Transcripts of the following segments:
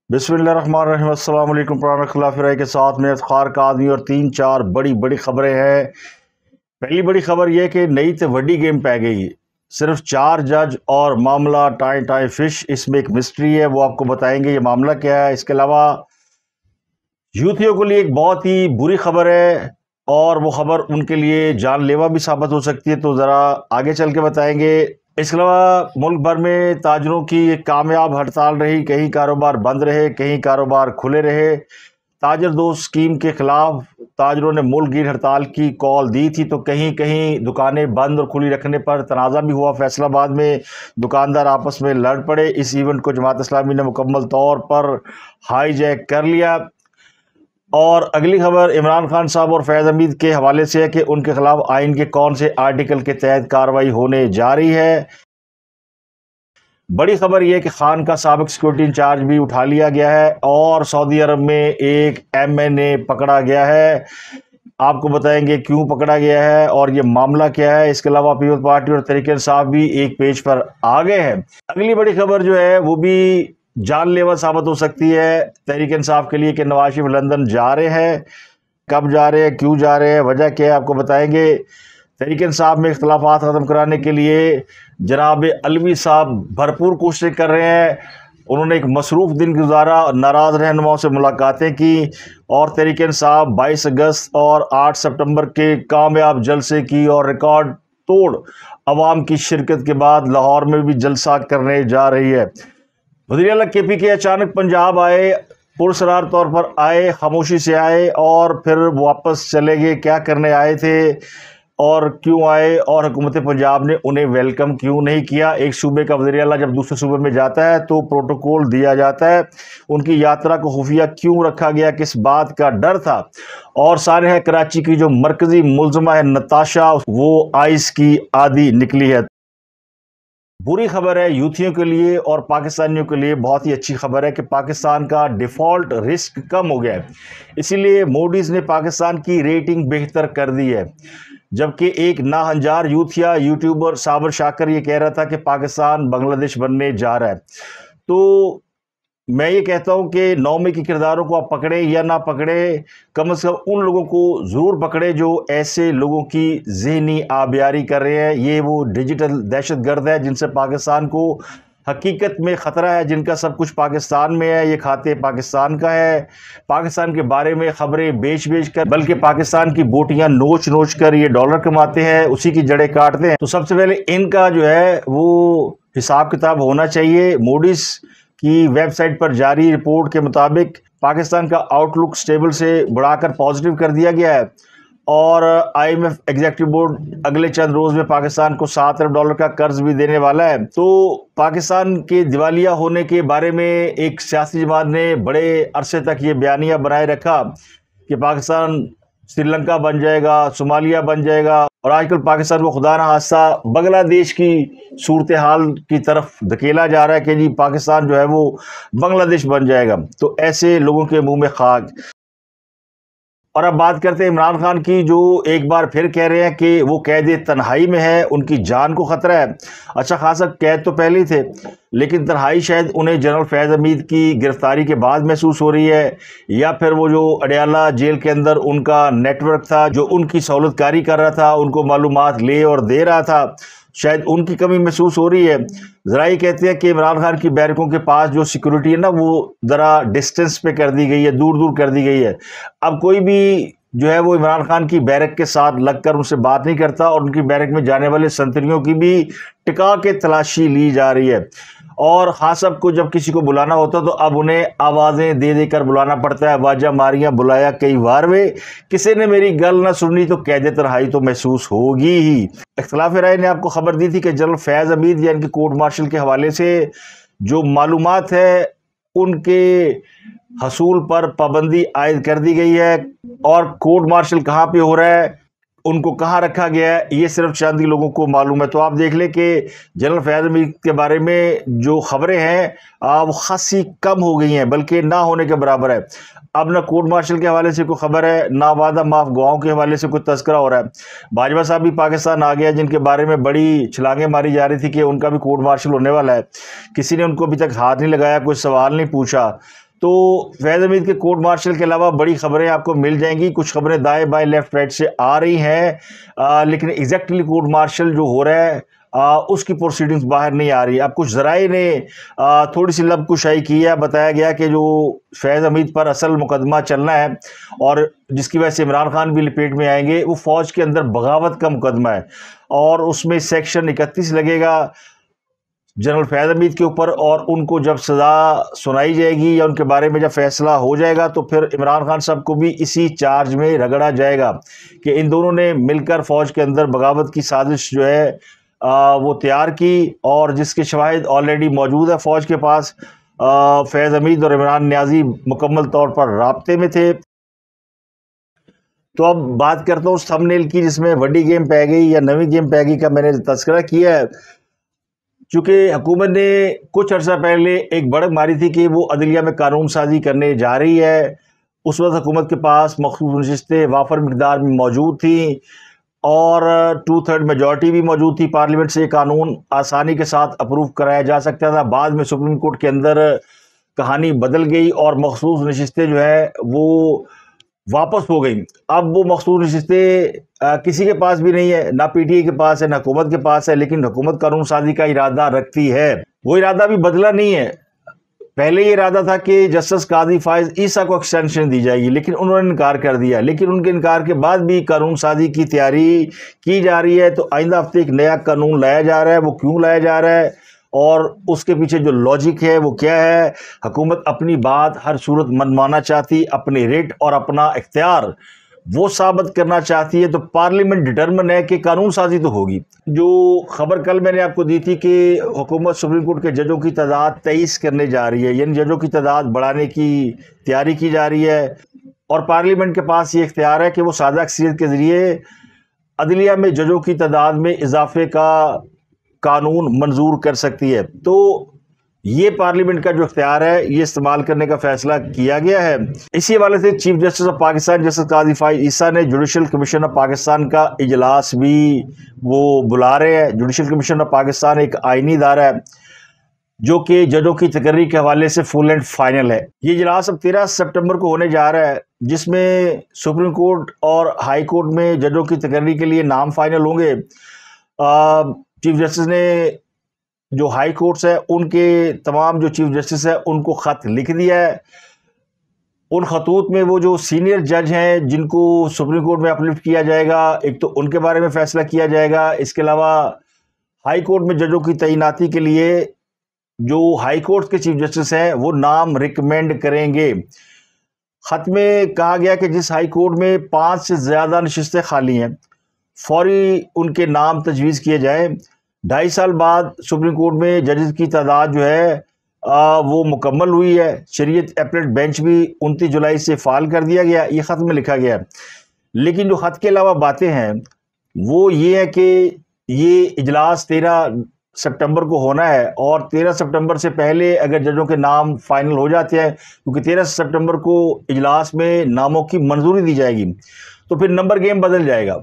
बिस्मिल्लाहिर्रहमानिर्रहीम अस्सलाम वालेकुम पुराना खिलाफ राय के साथ में इफ्तार का आदमी और तीन चार बड़ी बड़ी खबरें हैं। पहली बड़ी खबर यह कि नई तो वड्डी गेम पै गई। सिर्फ 4 जज और मामला टाई टाई फिश, इसमें एक मिस्ट्री है, वो आपको बताएंगे ये मामला क्या है। इसके अलावा यूथियों के लिए एक बहुत ही बुरी खबर है और वो खबर उनके लिए जानलेवा भी साबित हो सकती है, तो ज़रा आगे चल के बताएंगे। इसके अलावा मुल्क भर में ताजरों की एक कामयाब हड़ताल रही, कहीं कारोबार बंद रहे, कहीं कारोबार खुले रहे। ताजर दोस्त स्कीम के खिलाफ ताजरों ने मुल्कगीर हड़ताल की कॉल दी थी, तो कहीं कहीं दुकानें बंद और खुली रखने पर तनाज़ा भी हुआ। फैसलाबाद में दुकानदार आपस में लड़ पड़े। इस इवेंट को जमात इस्लामी ने मुकम्मल तौर पर हाईजैक कर लिया। और अगली खबर इमरान खान साहब और फैज़ हमीद के हवाले से है कि उनके खिलाफ आइन के कौन से आर्टिकल के तहत कार्रवाई होने जा रही है। बड़ी खबर यह कि खान का साबिक सिक्योरिटी इंचार्ज भी उठा लिया गया है और सऊदी अरब में एक MNA पकड़ा गया है। आपको बताएंगे क्यों पकड़ा गया है और ये मामला क्या है। इसके अलावा पीपल्स पार्टी और तहरीक इंसाफ भी एक पेज पर आ गए हैं। अगली बड़ी खबर जो है वो भी जानलेवा साबित हो सकती है तहरीक इंसाफ के लिए कि नवाज शरीफ लंदन जा रहे हैं। कब जा रहे हैं, क्यों जा रहे हैं, वजह क्या है, आपको बताएंगे। तहरीक इंसाफ में इख्तलाफात ख़त्म कराने के लिए जनाब अलवी साहब भरपूर कोशिश कर रहे हैं। उन्होंने एक मसरूफ़ दिन गुजारा, नाराज़ रहनुमाओं से मुलाकातें की और तहरीक इंसाफ 22 अगस्त और 8 सितंबर के कामयाब जलसे की और रिकॉर्ड तोड़ अवाम की शिरकत के बाद लाहौर में भी जलसा करने जा रही है। वज़ीर आला KPK अचानक पंजाब आए, पुरसरार तौर पर आए, खामोशी से आए और फिर वापस चले गए। क्या करने आए थे और क्यों आए और हुकूमत पंजाब ने उन्हें वेलकम क्यों नहीं किया। एक सूबे का वज़ीर आला जब दूसरे सूबे में जाता है तो प्रोटोकॉल दिया जाता है। उनकी यात्रा को खुफिया क्यों रखा गया, किस बात का डर था। और सारे है कराची की जो मरकजी मुलजमा है नताशा, वो आइस की आदी निकली है। बुरी खबर है यूथियों के लिए और पाकिस्तानियों के लिए बहुत ही अच्छी खबर है कि पाकिस्तान का डिफ़ॉल्ट रिस्क कम हो गया है। इसीलिए मूडीज़ ने पाकिस्तान की रेटिंग बेहतर कर दी है। जबकि एक नाहंजार यूथिया यूट्यूबर साबर शाकर ये कह रहा था कि पाकिस्तान बांग्लादेश बनने जा रहा है। तो मैं ये कहता हूँ कि 9 मई के किरदारों को आप पकड़े या ना पकड़े, कम से कम उन लोगों को ज़रूर पकड़े जो ऐसे लोगों की ज़हनी आबियारी कर रहे हैं। ये वो डिजिटल दहशतगर्द है जिनसे पाकिस्तान को हकीकत में ख़तरा है, जिनका सब कुछ पाकिस्तान में है, ये खाते पाकिस्तान का है। पाकिस्तान के बारे में ख़बरें बेच बेच कर, बल्कि पाकिस्तान की बोटियाँ नोच नोच कर ये डॉलर कमाते हैं, उसी की जड़ें काटते हैं। तो सबसे पहले इनका जो है वो हिसाब किताब होना चाहिए। मूडीज़ की वेबसाइट पर जारी रिपोर्ट के मुताबिक पाकिस्तान का आउटलुक स्टेबल से बढ़ाकर पॉजिटिव कर दिया गया है और IMF एग्जीक्यूटिव बोर्ड अगले चंद रोज़ में पाकिस्तान को $7 अरब का कर्ज भी देने वाला है। तो पाकिस्तान के दिवालिया होने के बारे में एक सियासी जमात ने बड़े अरसे तक ये बयानिया बनाए रखा कि पाकिस्तान श्रीलंका बन जाएगा, सोमालिया बन जाएगा, और आजकल पाकिस्तान को खुदा ना खास्ता बांग्लादेश की सूरत हाल की तरफ धकेला जा रहा है कि जी पाकिस्तान जो है वो बांग्लादेश बन जाएगा। तो ऐसे लोगों के मुंह में खाक। और अब बात करते हैं इमरान खान की, जो एक बार फिर कह रहे हैं कि वो कैद तन्हाई में है, उनकी जान को ख़तरा है। अच्छा खासा कैद तो पहले ही थे, लेकिन तन्हाई शायद उन्हें जनरल फैज़ हमीद की गिरफ्तारी के बाद महसूस हो रही है, या फिर वो जो अडयाला जेल के अंदर उनका नेटवर्क था जो उनकी सहूलतकारी कर रहा था, उनको मालूमात ले और दे रहा था, शायद उनकी कमी महसूस हो रही है। ज़रा ये कहते हैं कि इमरान खान की बैरकों के पास जो सिक्योरिटी है ना, वो ज़रा डिस्टेंस पे कर दी गई है, दूर दूर कर दी गई है। अब कोई भी जो है वो इमरान खान की बैरक के साथ लगकर उनसे बात नहीं करता और उनकी बैरक में जाने वाले संतरियों की भी टिका के तलाशी ली जा रही है। और ख़ास सब को जब किसी को बुलाना होता तो अब उन्हें आवाज़ें दे देकर बुलाना पड़ता है। आवाज़ा मारियाँ बुलाया कई बार वे, किसी ने मेरी गल ना सुनी तो कैद तन्हाई तो महसूस होगी ही। इख्तिलाफ राय ने आपको खबर दी थी कि जनरल फैज़ हमीद या इनके कोर्ट मार्शल के हवाले से जो मालूमात है उनके हसूल पर पाबंदी आयद कर दी गई है और कोर्ट मार्शल कहाँ पे हो रहा है, उनको कहाँ रखा गया है, ये सिर्फ चंद ही लोगों को मालूम है। तो आप देख लें कि जनरल फैज़ हमीद के बारे में जो खबरें हैं वो खासी कम हो गई हैं, बल्कि ना होने के बराबर है। अब ना कोर्ट मार्शल के हवाले से कोई खबर है, ना वादा माफ गवाहों के हवाले से कोई तस्करा हो रहा है। बाजवा साहब भी पाकिस्तान आ गया, जिनके बारे में बड़ी छलांगें मारी जा रही थी कि उनका भी कोर्ट मार्शल होने वाला है। किसी ने उनको अभी तक हाथ नहीं लगाया, कोई सवाल नहीं पूछा। तो फैज़ हमीद के कोर्ट मार्शल के अलावा बड़ी खबरें आपको मिल जाएंगी। कुछ खबरें दाएं बाएं लेफ्ट राइट से आ रही हैं, लेकिन एग्जैक्टली कोर्ट मार्शल जो हो रहा है उसकी प्रोसीडिंग्स बाहर नहीं आ रही। अब कुछ ज़राए ने थोड़ी सी लबकुशाई की है। बताया गया कि जो फैज़ हमीद पर असल मुकदमा चलना है और जिसकी वजह से इमरान खान भी लपेट में आएंगे, वो फ़ौज के अंदर बगावत का मुकदमा है और उसमें सेक्शन 31 लगेगा जनरल फैज़ हमीद के ऊपर, और उनको जब सज़ा सुनाई जाएगी या उनके बारे में जब फैसला हो जाएगा तो फिर इमरान खान साहब को भी इसी चार्ज में रगड़ा जाएगा कि इन दोनों ने मिलकर फ़ौज के अंदर बगावत की साजिश जो है वो तैयार की, और जिसके शवाहिद ऑलरेडी मौजूद है फ़ौज के पास। फैज़ हमीद और इमरान नियाज़ी मुकम्मल तौर पर राब्ते में थे। तो अब बात करता हूँ उस थंबनेल की जिसमें वड्डी गेम पै गई या नवी गेम पै गई का मैंने तज़किरा किया है। चूँकि हुकूमत ने कुछ अर्सा पहले एक बढ़त मारी थी कि वो अदलिया में कानून साजी करने जा रही है। उस वक्त हुकूमत के पास मखसूस नशिस्तें वाफर मिकदार में मौजूद थी और 2/3 मेजॉरिटी भी मौजूद थी। पार्लियामेंट से कानून आसानी के साथ अप्रूव कराया जा सकता था। बाद में सुप्रीम कोर्ट के अंदर कहानी बदल गई और मखसूस नशिस्तें जो है वो वापस हो गई। अब वो मखसूस नशिस्तें किसी के पास भी नहीं है, ना पीटीआई के पास है ना हुकूमत के पास है, लेकिन हुकूमत कानून साजी का इरादा रखती है। वो इरादा भी बदला नहीं है। पहले ये इरादा था कि जस्टिस काजी फाइज ईसा को एक्सटेंशन दी जाएगी, लेकिन उन्होंने इनकार कर दिया। लेकिन उनके इनकार के बाद भी कानून साजी की तैयारी की जा रही है। तो आइंदा हफ्ते एक नया कानून लाया जा रहा है। वो क्यों लाया जा रहा है और उसके पीछे जो लॉजिक है वो क्या है? हुकूमत अपनी बात हर सूरत मनमाना चाहती, अपने रेट और अपना इख्तियार वो साबित करना चाहती है। तो पार्लियामेंट डिटर्मिन है कि कानून साजी तो होगी। जो खबर कल मैंने आपको दी थी कि हुकूमत सुप्रीम कोर्ट के जजों की तादाद 23 करने जा रही है, यानी जजों की तादाद बढ़ाने की तैयारी की जा रही है और पार्लियामेंट के पास ये इख्तियार है कि वो सादा अक्सरियत के ज़रिए अदलिया में जजों की तादाद में इजाफे का कानून मंजूर कर सकती है। तो ये पार्लियामेंट का जो इख्तियार है ये इस्तेमाल करने का फैसला किया गया है। इसी हवाले से chief justice of Pakistan justice Qazi Faez Isa ने जुडिशल कमीशन ऑफ पाकिस्तान का इजलास भी वो बुला रहे हैं। जुडिशल कमीशन ऑफ पाकिस्तान एक आइनी इदारा है जो कि जजों की तकर्री के हवाले से फुल एंड फाइनल है। ये इजलास अब 13 सितंबर को होने जा रहा है, जिसमें सुप्रीम कोर्ट और हाई कोर्ट में जजों की तकर्री के लिए नाम फाइनल होंगे। चीफ जस्टिस ने जो हाई कोर्ट्स है उनके तमाम जो चीफ जस्टिस है उनको ख़त लिख दिया है। उन खतूत में वो जो सीनियर जज हैं जिनको सुप्रीम कोर्ट में अपलिफ्ट किया जाएगा, एक तो उनके बारे में फ़ैसला किया जाएगा। इसके अलावा हाई कोर्ट में जजों की तैनाती के लिए जो हाई कोर्ट के चीफ जस्टिस हैं वो नाम रिकमेंड करेंगे। ख़त में कहा गया कि जिस हाई कोर्ट में 5 से ज़्यादा नशिस्तें खाली हैं फौरी उनके नाम तजवीज़ किए जाएँ। 2.5 साल बाद सुप्रीम कोर्ट में जजेस की तादाद जो है वो मुकम्मल हुई है। शरीयत अपीलेट बेंच भी 29 जुलाई से फ़ाल कर दिया गया, ये ख़त में लिखा गया। लेकिन जो ख़त के अलावा बातें हैं वो ये है कि ये इजलास 13 सितंबर को होना है और 13 सितंबर से पहले अगर जजों के नाम फाइनल हो जाते हैं, क्योंकि 13 सितंबर को इजलास में नामों की मंजूरी दी जाएगी, तो फिर नंबर गेम बदल जाएगा।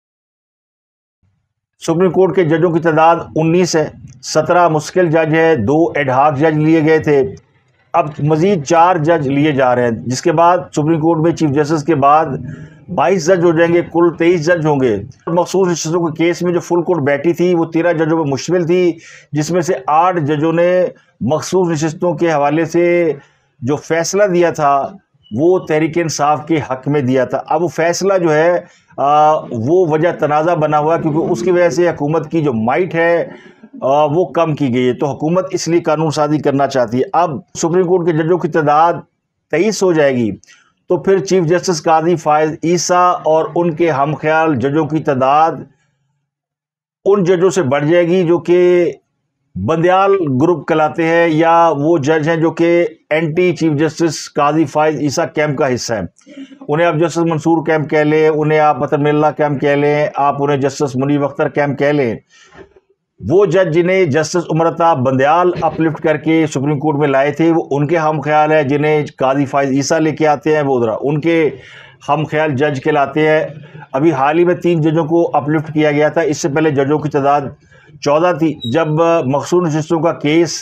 सुप्रीम कोर्ट के जजों की तादाद 19 है, 17 मुश्किल जज है, 2 एडहाक जज लिए गए थे, अब मज़ीद 4 जज लिए जा रहे हैं, जिसके बाद सुप्रीम कोर्ट में चीफ जस्टिस के बाद 22 जज हो जाएंगे, कुल 23 जज होंगे। मखसूस नशिस्तों के केस में जो फुल कोर्ट बैठी थी वो 13 जजों पर मुश्तमिल थी, जिसमें से 8 जजों ने मखसूस नशिस्तों के हवाले से जो फैसला दिया था वो तहरीक इंसाफ के हक में दिया था। अब वो फैसला जो है वो वजह तनाज़ा बना हुआ, क्योंकि उसकी वजह से हुकूमत की जो माइट है वो कम की गई है। तो हुकूमत इसलिए कानून साजी करना चाहती है। अब सुप्रीम कोर्ट के जजों की तादाद 23 हो जाएगी, तो फिर चीफ जस्टिस काजी फाइज ईसा और उनके हम ख्याल जजों की तादाद उन जजों से बढ़ जाएगी जो कि बंदयाल ग्रुप कहलाते हैं, या वो जज हैं जो कि anti chief justice Qazi Faez Isa camp का हिस्सा है। उन्हें आप जस्टिस मंसूर कैंप कह लें, उन्हें आप मतमिल्ला कैंप कह लें, आप उन्हें जस्टिस मुनीब अख्तर कैंप कह लें। वो जज जिन्हें जस्टिस उमरता बंदयाल अपलिफ्ट करके सुप्रीम कोर्ट में लाए थे वो उनके हम ख्याल है। जिन्हें काजी फाइज ईसा लेके आते हैं वो उनके हम ख्याल जज कहलाते हैं। अभी हाल ही में 3 जजों को अपलिफ्ट किया गया था। इससे पहले जजों की तादाद 14 थी। जब मखसूस नशिस्तों का केस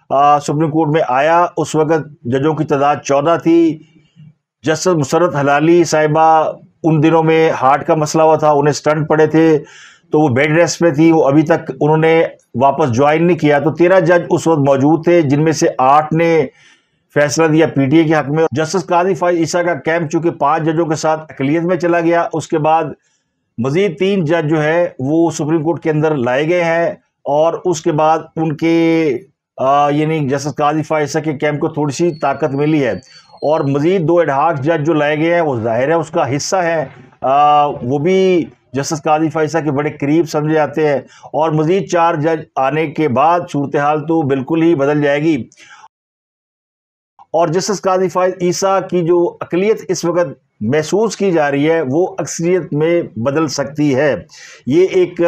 सुप्रीम कोर्ट में आया, उस वक्त जजों की तादाद 14 थी। जस्टिस मुसर्रत हलाली साहिबा उन दिनों में हार्ट का मसला हुआ था, उन्हें स्टंट पड़े थे, तो वो बेड रेस्ट पे थी, वो अभी तक उन्होंने वापस ज्वाइन नहीं किया। तो 13 जज उस वक्त मौजूद थे, जिनमें से 8 ने फैसला दिया पीटीए के हक में। जस्टिस काजी फाइज ईसा का कैंप चूंकि 5 जजों के साथ अकलियत में चला गया, उसके बाद मजीद 3 जज जो है वो सुप्रीम कोर्ट के अंदर लाए गए हैं, और उसके बाद उनके यानी जस्टिस काजी फाइज ईसा के कैंप को थोड़ी सी ताकत मिली है। और मजीद 2 एडहॉक जज जो लाए गए हैं वो जाहिर है उसका हिस्सा है, वो भी जस्टिस काजी फाइज ईसा के बड़े करीब समझे जाते हैं। और मजीद 4 जज आने के बाद सूरत हाल तो बिल्कुल ही बदल जाएगी, और जस्टिस काजी फाइज ईसा की जो अकलियत इस वक्त महसूस की जा रही है वो अक्सरियत में बदल सकती है। ये एक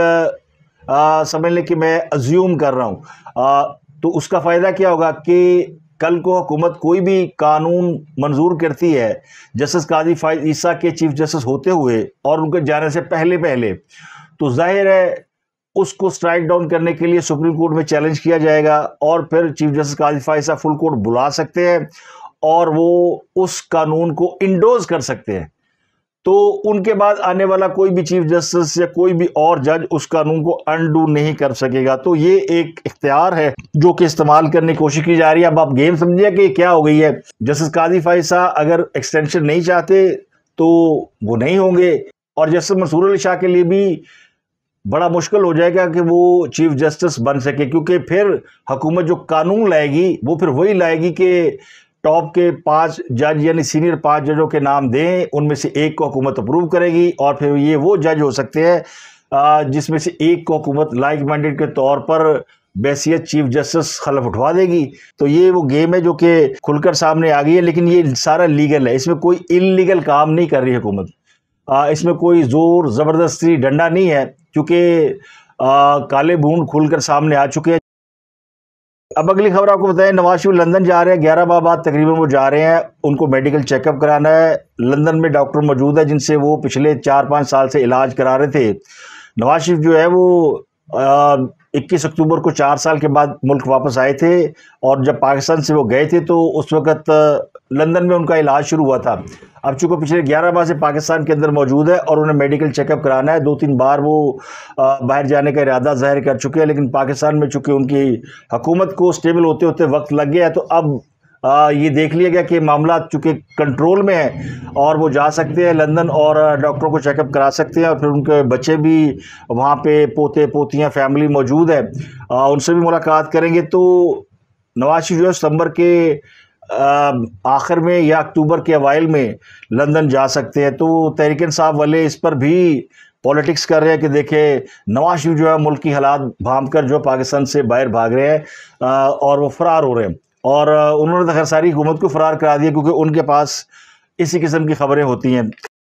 समझ लें कि मैं अज्यूम कर रहा हूँ। तो उसका फ़ायदा क्या होगा कि कल को हुकूमत कोई भी कानून मंजूर करती है जस्टिस काजी फाइज ईसा के चीफ जस्टिस होते हुए और उनके जाने से पहले पहले, तो जाहिर है उसको स्ट्राइक डाउन करने के लिए सुप्रीम कोर्ट में चैलेंज किया जाएगा, और फिर chief justice Qazi Faez Isa full court बुला सकते हैं और वो उस कानून को इंडोज कर सकते हैं। तो उनके बाद आने वाला कोई भी चीफ जस्टिस या कोई भी और जज उस कानून को अनडू नहीं कर सकेगा। तो ये एक इख्तियार है जो कि इस्तेमाल करने की कोशिश की जा रही है। अब आप गेम समझिए कि क्या हो गई है। जस्टिस काजी फाइज ईसा अगर एक्सटेंशन नहीं चाहते तो वो नहीं होंगे, और जस्टिस मंसूर अली शाह के लिए भी बड़ा मुश्किल हो जाएगा कि वो चीफ जस्टिस बन सके, क्योंकि फिर हुकूमत जो कानून लाएगी वो फिर वही लाएगी कि टॉप के 5 जज यानी सीनियर 5 जजों के नाम दें, उनमें से एक को हुकूमत अप्रूव करेगी, और फिर ये वो जज हो सकते हैं जिसमें से एक को हुकूमत लाइक माइंडेड के तौर पर बैसियत चीफ जस्टिस खलफ उठवा देगी। तो ये वो गेम है जो कि खुलकर सामने आ गई है, लेकिन ये सारा लीगल है, इसमें कोई इल्लीगल काम नहीं कर रही हुकूमत, इसमें कोई जोर ज़बरदस्ती डंडा नहीं है, क्योंकि काले बूंद खुलकर सामने आ चुके हैं। अब अगली खबर आपको बताएं, नवाज शरीफ लंदन जा रहे हैं, 11 माह बाद तकरीबन वो जा रहे हैं, उनको मेडिकल चेकअप कराना है। लंदन में डॉक्टर मौजूद है जिनसे वो पिछले 4-5 साल से इलाज करा रहे थे। नवाज शरीफ जो है वो 21 अक्टूबर को 4 साल के बाद मुल्क वापस आए थे, और जब पाकिस्तान से वो गए थे तो उस वक़्त लंदन में उनका इलाज शुरू हुआ था। अब चूँकि पिछले 11 माह से पाकिस्तान के अंदर मौजूद है और उन्हें मेडिकल चेकअप कराना है, 2-3 बार वो बाहर जाने का इरादा ज़ाहिर कर चुके हैं, लेकिन पाकिस्तान में चूँकि उनकी हुकूमत को स्टेबल होते होते वक्त लग गया है, तो अब ये देख लिया गया कि मामला चूँकि कंट्रोल में है और वो जा सकते हैं लंदन और डॉक्टरों को चेकअप करा सकते हैं, और फिर उनके बच्चे भी वहाँ पे पोते पोतियाँ फैमिली मौजूद है, उनसे भी मुलाकात करेंगे। तो नवाज शरीफ जो है सितंबर के आखिर में या अक्टूबर के अवाइल में लंदन जा सकते हैं। तो तहरीक इंसाफ वाले इस पर भी पॉलिटिक्स कर रहे हैं कि देखें नवाज शरीफ जो है मुल्क की हालात भांप कर जो पाकिस्तान से बाहर भाग रहे हैं और वो फरार हो रहे हैं, और उन्होंने तो खैर सारी हुकूमत को फरार करा दिया, क्योंकि उनके पास इसी किस्म की खबरें होती हैं।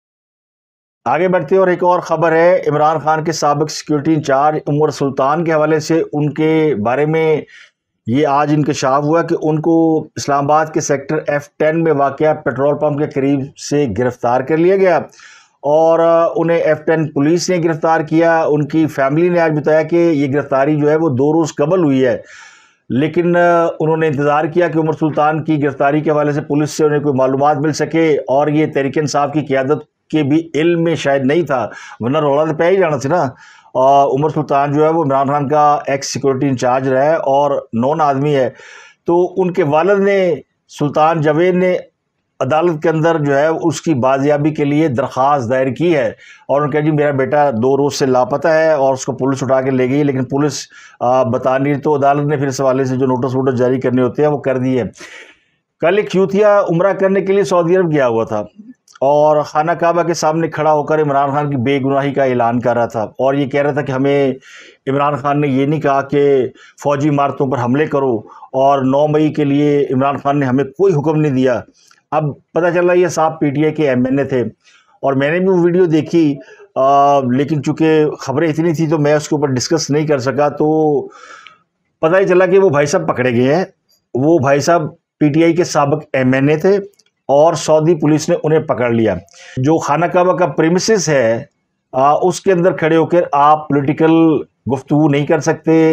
आगे बढ़ते हैं और एक और ख़बर है, इमरान खान के साबिक सिक्योरिटी इंचार्ज उमर सुल्तान के हवाले से उनके बारे में ये आज इंकशाफ हुआ कि उनको इस्लामाबाद के सेक्टर F10 में वाक़या पेट्रोल पंप के करीब से गिरफ़्तार कर लिया गया, और उन्हें F10 पुलिस ने गिरफ़्तार किया। उनकी फैमिली ने आज बताया कि ये गिरफ़्तारी जो है वो 2 रोज़ कबल हुई है, लेकिन उन्होंने इंतज़ार किया कि उमर सुल्तान की गिरफ़्तारी के हवाले से पुलिस से उन्हें कोई मालूमात मिल सके, और ये तहरीक इंसाफ की क़यादत के भी इल्म में शायद नहीं था, वरना रौला तो पे ही जाना था ना। उमर सुल्तान जो है वो इमरान खान का एक्स सिक्योरिटी इंचार्ज रहा है और नॉन आदमी है। तो उनके वालिद ने सुल्तान जावेद ने अदालत के अंदर जो है उसकी बाजियाबी के लिए दरख्वास्त दायर की है, और उन्होंने कहा जी मेरा बेटा 2 रोज़ से लापता है, और उसको पुलिस उठा के ले गई, लेकिन पुलिस बता नहीं, तो अदालत ने फिर इस हवाले से जो नोटिस वोटिस जारी करने होते हैं वो कर दिए। कल एक यूथिया उम्रा करने के लिए सऊदी अरब गया हुआ था, और खाना काबा के सामने खड़ा होकर इमरान खान की बेगुनाही का ऐलान कर रहा था, और ये कह रहा था कि हमें इमरान खान ने ये नहीं कहा कि फ़ौजी इमारतों पर हमले करो, और 9 मई के लिए इमरान खान ने हमें कोई हुक्म नहीं दिया। अब पता चल रहा है ये साहब PTI के MNA थे, और मैंने भी वो वीडियो देखी, लेकिन चूँकि ख़बरें इतनी थी तो मैं उसके ऊपर डिस्कस नहीं कर सका। तो पता ही चला कि वो भाई साहब पकड़े गए हैं। वो भाई साहब PTI के साबिक MNA थे, और सऊदी पुलिस ने उन्हें पकड़ लिया। जो खाना काबा का प्रीमिसेस है उसके अंदर खड़े होकर आप पॉलिटिकल गुफ्तगू नहीं कर सकते,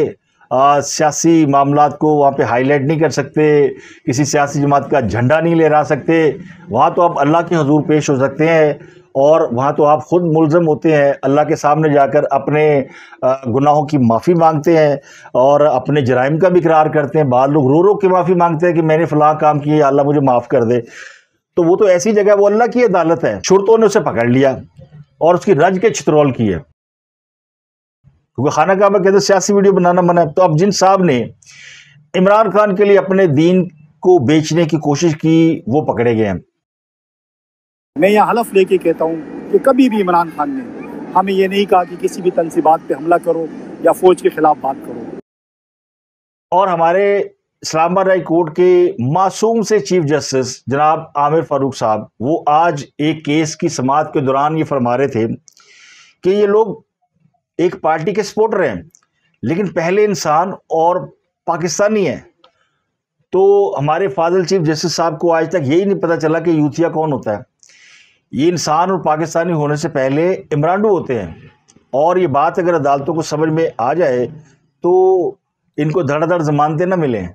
सियासी मामलात को वहाँ पे हाईलाइट नहीं कर सकते, किसी सियासी जमात का झंडा नहीं लहरा सकते। वहाँ तो आप अल्लाह के हुजूर पेश हो सकते हैं और वहाँ तो आप खुद मुल्ज़म होते हैं, अल्लाह के सामने जाकर अपने गुनाहों की माफ़ी मांगते हैं और अपने जराइम का भी इकरार करते हैं। बाद लोग रो रो के माफ़ी मांगते हैं कि मैंने फ़लाँ काम किया, अल्लाह मुझे माफ़ कर दे। तो वो तो ऐसी जगह, वो अल्लाह की अदालत है। शुरतों ने उसे पकड़ लिया और उसकी रज के छितरौल की है, क्योंकि खाना काबा कहते सियासी वीडियो बनाना मना है। तो अब जिन साहब ने इमरान खान के लिए अपने दीन को बेचने की कोशिश की, वो पकड़े गए हैं। मैं यहाँ हलफ लेके कहता हूँ कि कभी भी इमरान खान ने हमें ये नहीं कहा कि किसी भी तंसीबात पे हमला करो या फौज के खिलाफ बात करो। और हमारे इस्लामाबाद हाई कोर्ट के मासूम से चीफ जस्टिस जनाब आमिर फारूक साहब, वो आज एक केस की समाअत के दौरान ये फरमा रहे थे कि ये लोग एक पार्टी के सपोर्टर हैं, लेकिन पहले इंसान और पाकिस्तानी हैं। तो हमारे फाजिल चीफ जस्टिस साहब को आज तक यही नहीं पता चला कि यूथिया कौन होता है। ये इंसान और पाकिस्तानी होने से पहले इमरानडू होते हैं। और ये बात अगर अदालतों को समझ में आ जाए तो इनको धड़ाधड़ जमानतें ना मिलें।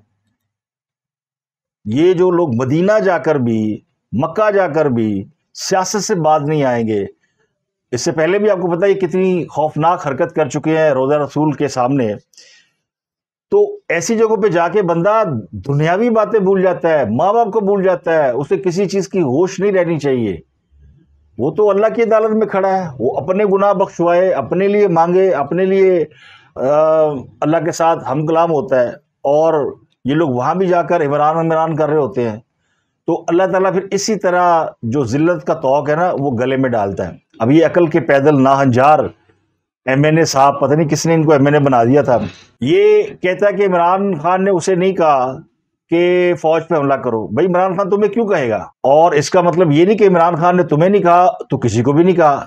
ये जो लोग मदीना जाकर भी, मक्का जाकर भी सियासत से बाज नहीं आएंगे। इससे पहले भी आपको पता है कितनी खौफनाक हरकत कर चुके हैं रोज़ा रसूल के सामने। तो ऐसी जगहों पे जाके बंदा दुनियावी बातें भूल जाता है, माँ बाप को भूल जाता है, उसे किसी चीज़ की होश नहीं रहनी चाहिए। वो तो अल्लाह की अदालत में खड़ा है, वो अपने गुनाह बख्शवाए, अपने लिए मांगे, अपने लिए अल्लाह के साथ हम कलाम होता है। और ये लोग वहाँ भी जाकर इमरान कर रहे होते हैं। तो अल्लाह ताला फिर इसी तरह जो जिल्लत का तौक है ना, वो गले में डालता है। अब ये अकल के पैदल नाहंजार MNA साहब, पता नहीं किसने इनको MNA बना दिया था, ये कहता है कि इमरान खान ने उसे नहीं कहा कि फौज पे हमला करो। भाई इमरान खान तुम्हें क्यों कहेगा? और इसका मतलब ये नहीं कि इमरान खान ने तुम्हें नहीं कहा तो किसी को भी नहीं कहा।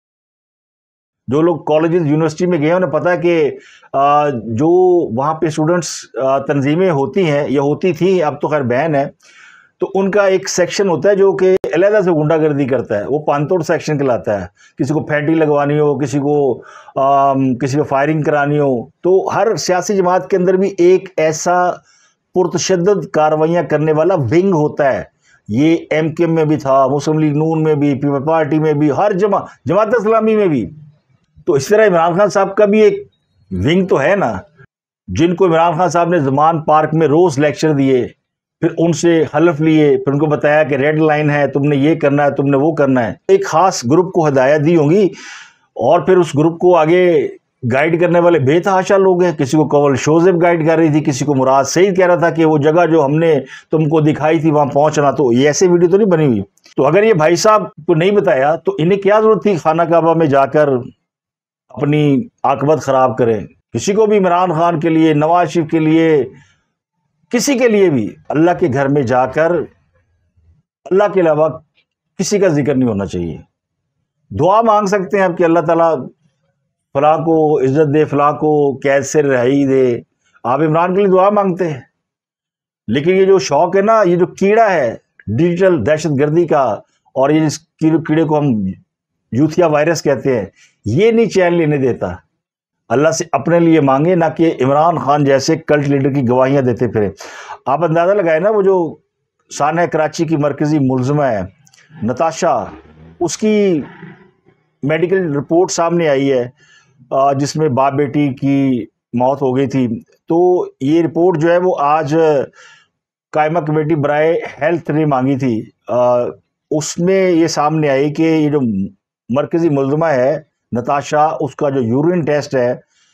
जो लोग कॉलेजेस यूनिवर्सिटी में गए उन्हें पता है कि जो वहाँ पे स्टूडेंट्स तंजीमें होती हैं या होती थी, अब तो खैर बैन है, तो उनका एक सेक्शन होता है जो कि अलहदा से गुंडागर्दी करता है। वो पानतोड़ सेक्शन कहलाता है। किसी को फैंटी लगवानी हो, किसी को फायरिंग करानी हो, तो हर सियासी जमात के अंदर भी एक ऐसा पुरतशद्दद कार्रवाइयाँ करने वाला विंग होता है। ये MKM में भी था, मुस्लिम लीग नून में भी, पीपल पार्टी में भी, हर जमात इस्लामी में भी। तो इस तरह इमरान खान साहब का भी एक विंग तो है ना, जिनको इमरान खान साहब ने ज़मान पार्क में रोज़ लेक्चर दिए, फिर उनसे हलफ लिए, फिर उनको बताया कि रेड लाइन है, तुमने ये करना है, तुमने वो करना है। एक ख़ास ग्रुप को हिदायत दी होंगी और फिर उस ग्रुप को आगे गाइड करने वाले बेतहाशा लोग हैं। किसी को कवल शोजेब गाइड कर रही थी, किसी को मुराद सईद कह रहा था कि वो जगह जो हमने तुमको दिखाई थी वहाँ पहुँचना। तो ये ऐसे वीडियो तो नहीं बनी हुई। तो अगर ये भाई साहब को नहीं बताया तो इन्हें क्या ज़रूरत थी खाना काबा में जाकर अपनी आकबत ख़राब करें? किसी को भी इमरान खान के लिए, नवाज शरीफ के लिए, किसी के लिए भी अल्लाह के घर में जाकर अल्लाह के अलावा किसी का जिक्र नहीं होना चाहिए। दुआ मांग सकते हैं आप कि अल्लाह ताला फलां को इज्जत दे, फलां को कैद से रिहाई दे। आप इमरान के लिए दुआ मांगते हैं, लेकिन ये जो शौक है ना, ये जो कीड़ा है डिजिटल दहशतगर्दी का, और ये जिस कीड़े को हम यूथिया वायरस कहते हैं, ये नहीं चैन लेने देता। अल्लाह से अपने लिए मांगे, ना कि इमरान खान जैसे कल्ट लीडर की गवाहियां देते फिरे। आप अंदाज़ा लगाए ना, वो जो साना कराची की मरकज़ी मुलज़िमा है नताशा, उसकी मेडिकल रिपोर्ट सामने आई है जिसमें बाप बेटी की मौत हो गई थी। तो ये रिपोर्ट जो है वो आज कायमा कमेटी बराए हेल्थ ने मांगी थी। उसमें ये सामने आई कि ये जो मरकज़ी मुलज़िमा है नताशा, उसका जो यूरिन टेस्ट है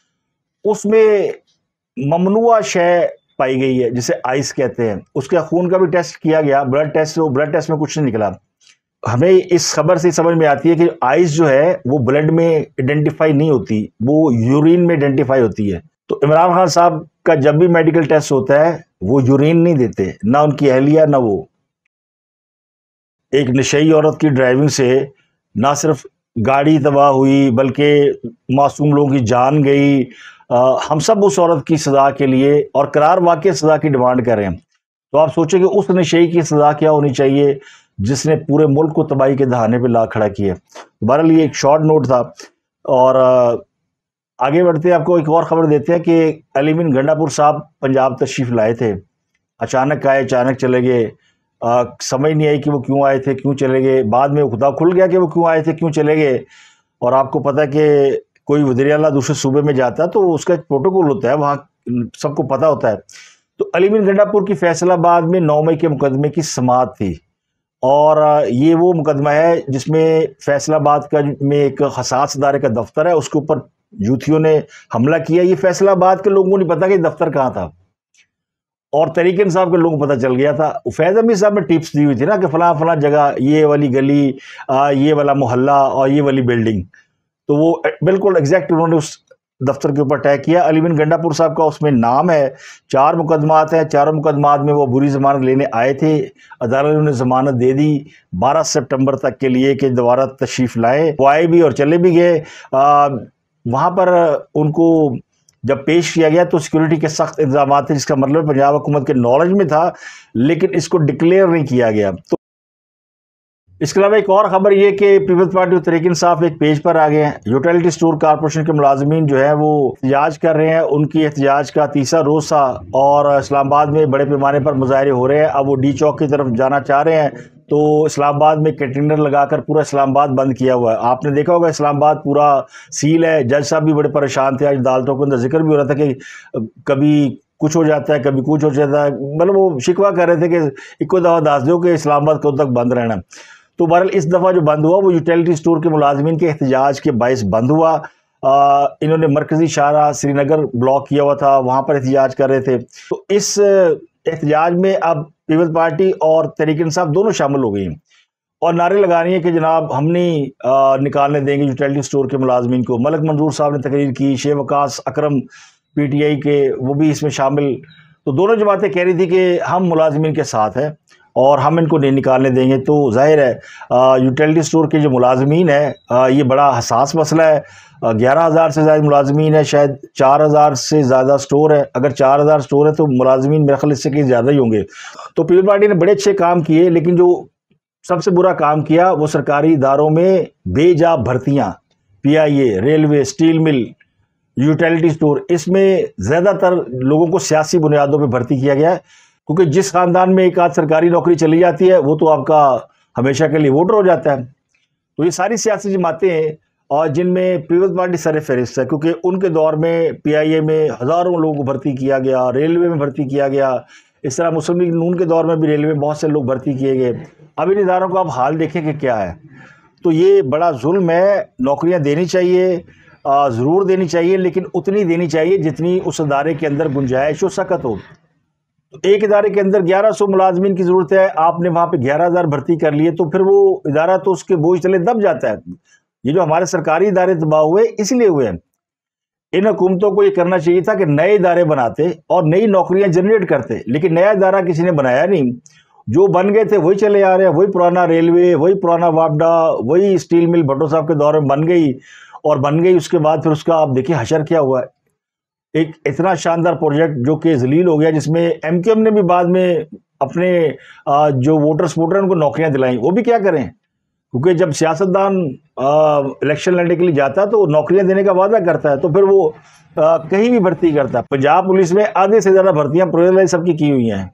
उसमें ममनुआ शय पाई गई है, जिसे आइस कहते हैं। उसके खून का भी टेस्ट किया गया, ब्लड टेस्ट में कुछ नहीं निकला। हमें इस खबर से समझ में आती है कि आइस जो है वो ब्लड में आइडेंटिफाई नहीं होती, वो यूरिन में आइडेंटिफाई होती है। तो इमरान खान साहब का जब भी मेडिकल टेस्ट होता है वो यूरिन नहीं देते, ना उनकी अहलिया ना वो। एक नशई औरत की ड्राइविंग से ना सिर्फ गाड़ी तबाह हुई बल्कि मासूम लोगों की जान गई। हम सब उस औरत की सज़ा के लिए और करार वाक़ई सज़ा की डिमांड कर रहे हैं। तो आप सोचें कि उस नशई की सज़ा क्या होनी चाहिए जिसने पूरे मुल्क को तबाही के दहाने पे ला खड़ा किया। बहरहाल ये एक शॉर्ट नोट था और आगे बढ़ते आपको एक और खबर देते हैं कि अलीमीन गंडापुर साहब पंजाब तशरीफ़ लाए थे। अचानक आए, अचानक चले गए। समझ नहीं आई कि वो क्यों आए थे, क्यों चले गए। बाद में खुदा खुल गया कि वो क्यों आए थे, क्यों चले गए। और आपको पता है कि कोई वज़ीर आला दूसरे सूबे में जाता है तो उसका एक प्रोटोकॉल होता है, वहाँ सबको पता होता है। तो अलीमीन गंडापुर की फैसलाबाद में 9 मई के मुकदमे की समाअत थी और ये वो मुकदमा है जिसमें फैसलाबाद का में एक हसास इदारे का दफ्तर है, उसके ऊपर यूथियों ने हमला किया। ये फैसलाबाद के लोगों को नहीं पता कि दफ्तर कहाँ था और तरीके इंसाफ के लोगों को पता चल गया था। फैज़ अमीर साहब ने टिप्स दी हुई थी ना कि फलां फलां जगह, ये वाली गली, ये वाला मोहल्ला और ये वाली बिल्डिंग। तो वो बिल्कुल एग्जैक्ट उन्होंने उस दफ्तर के ऊपर तय किया। अलीमीन गंडापुर साहब का उसमें नाम है। 4 मुकदमात हैं, चारों मुकदमात में वो बुरी ज़मानत लेने आए थे। अदालत ने उन्हें ज़मानत दे दी 12 सितंबर तक के लिए कि दोबारा तशरीफ़ लाए। वो आए भी और चले भी गए। वहाँ पर उनको जब पेश किया गया तो सिक्योरिटी के सख्त इंतजाम थे, जिसका मतलब पंजाब हुकूमत के नॉलेज में था, लेकिन इसको डिक्लेयर नहीं किया गया। तो इसके अलावा एक और ख़बर ये कि पीपल्स पार्टी और तहरीक इंसाफ एक पेज पर आ गए हैं। यूटिलिटी स्टोर कॉरपोरेशन के मुलाजमीन जो है वो एहतजाज कर रहे हैं। उनकी एहतजाज का तीसरा रोज़ था और इस्लामाबाद में बड़े पैमाने पर मुजाहरे हो रहे हैं। अब वो डी चौक की तरफ जाना चाह रहे हैं तो इस्लामाबाद में कंटेनर लगाकर पूरा इस्लामाबाद बंद किया हुआ है। आपने देखा होगा इस्लामाबाद पूरा सील है। जज साहब भी बड़े परेशान थे। आज अदालतों के अंदर जिक्र भी हो रहा था कि कभी कुछ हो जाता है, कभी कुछ हो जाता है। मतलब वो शिकवा कर रहे थे कि इक्को दफ़ा दास दो कि इस्लामाबाद कब तक बंद रहना। तो बहरहाल इस दफ़ा जो बंद हुआ वो यूटिलिटी स्टोर के मुलाजमीन के एहतजाज के बायस बंद हुआ। इन्होंने मरकज़ी शाहरा श्रीनगर ब्लॉक किया हुआ था, वहाँ पर एहतजाज कर रहे थे। तो इस एहतजाज में अब पीपल्स पार्टी और तहरीक इंसाफ दोनों शामिल हो गई हैं और नारे लगा रही हैं कि जनाब हम नहीं निकालने देंगे यूटिलिटी स्टोर के मुलाजमीन को। मलिक मंजूर साहब ने तकरीर की, शेख वकास अकरम PTI के वो भी इसमें शामिल। तो दोनों जमातें कह रही थी कि हम मुलाजमीन के साथ हैं और हम इनको नहीं निकालने देंगे। तो जाहिर है यूटिलिटी स्टोर के जो मुलाजमीन है ये बड़ा हसास मसला है। 11,000 से ज़्यादा मुलाजमीन है, शायद 4,000 से ज़्यादा स्टोर है। अगर 4,000 स्टोर है तो मुलाजमीन मेरे ख्याल इससे कहीं ज़्यादा ही होंगे। तो पीपल्स पार्टी ने बड़े अच्छे काम किए, लेकिन जो सबसे बुरा काम किया वो सरकारी इदारों में बेजा भर्तियाँ, PIA, railway, steel mill, utility store, इसमें ज़्यादातर लोगों को सियासी बुनियादों पर भर्ती किया गया है। क्योंकि जिस ख़ानदान में एक आध सरकारी नौकरी चली जाती है वो तो आपका हमेशा के लिए वोटर हो जाता है। तो ये सारी सियासी जमातें और जिनमें पीपल्स पार्टी सर फहरिस्त है, क्योंकि उनके दौर में PIA में हज़ारों लोगों को भर्ती किया गया, रेलवे में भर्ती किया गया। इस तरह मुस्लिम लीग नून के दौर में भी रेलवे में बहुत से लोग भर्ती किए गए। अब इन इदारों का आप हाल देखें कि क्या है। तो ये बड़ा जुल्म है। नौकरियाँ देनी चाहिए, ज़रूर देनी चाहिए, लेकिन उतनी देनी चाहिए जितनी उस इदारे के अंदर गुंजाइश हो, सकत हो। एक इदारे के अंदर 1100 मुलाजमीन की ज़रूरत है, आपने वहाँ पे 11,000 भर्ती कर लिए, तो फिर वो इदारा तो उसके बोझ तले दब जाता है। ये जो हमारे सरकारी इदारे तबाह हुए इसलिए हुए हैं। इन हुकूमतों को ये करना चाहिए था कि नए इदारे बनाते और नई नौकरियां जनरेट करते, लेकिन नया इदारा किसी ने बनाया नहीं। जो बन गए थे वही चले आ रहे हैं। वही पुराना रेलवे, वही पुराना वापडा, वही स्टील मिल भट्टो साहब के दौर में बन गई और बन गई। उसके बाद फिर उसका आप देखिए हशर क्या हुआ है। एक इतना शानदार प्रोजेक्ट जो कि जलील हो गया, जिसमें MQM ने भी बाद में अपने जो वोटर्स उनको नौकरियां दिलाई। वो भी क्या करें, क्योंकि जब सियासतदान इलेक्शन लड़ने के लिए जाता है तो नौकरियां देने का वादा करता है, तो फिर वो कहीं भी भर्ती करता है। पंजाब पुलिस में आधे से ज़्यादा भर्तियां प्रोजेक्ट सबकी की हुई हैं।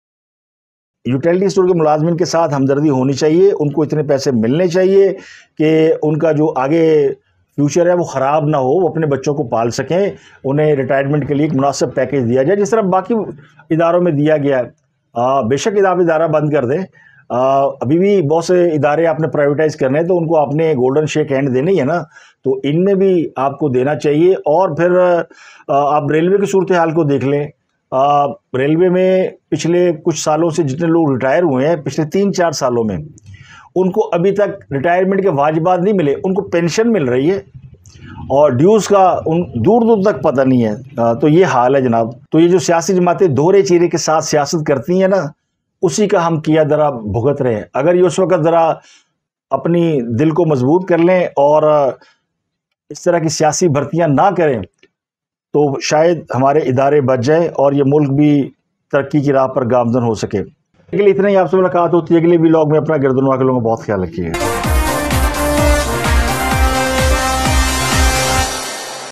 यूटिलिटी स्टोर के मुलाजमीन के साथ हमदर्दी होनी चाहिए। उनको इतने पैसे मिलने चाहिए कि उनका जो आगे फ्यूचर है वो ख़राब ना हो, वो अपने बच्चों को पाल सकें। उन्हें रिटायरमेंट के लिए एक मुनासिब पैकेज दिया जाए, जिस तरह बाकी इदारों में दिया गया है। बेशक आप इदारा बंद कर दें, अभी भी बहुत से इदारे आपने प्राइवेटाइज करने हैं तो उनको आपने गोल्डन शेक हैंड देनी है ना, तो इनमें भी आपको देना चाहिए। और फिर आप रेलवे की सूरत हाल को देख लें। रेलवे में पिछले कुछ सालों से जितने लोग रिटायर हुए हैं, पिछले 3-4 सालों में, उनको अभी तक रिटायरमेंट के वाजिबात नहीं मिले। उनको पेंशन मिल रही है और ड्यूज़ का उन दूर दूर तक पता नहीं है। तो ये हाल है जनाब। तो ये जो सियासी जमातें दोहरे चेहरे के साथ सियासत करती हैं ना, उसी का हम किया दरा भुगत रहे हैं। अगर ये उस वक्त ज़रा अपनी दिल को मजबूत कर लें और इस तरह की सियासी भर्तियां ना करें तो शायद हमारे इदारे बच जाए और ये मुल्क भी तरक्की की राह पर गामजन हो सके। अगले इतना ही आपसे मुलाकात होती है अगले व्लॉग में। अपना गिरदुनवा के लोगों का बहुत ख्याल रखिएगा।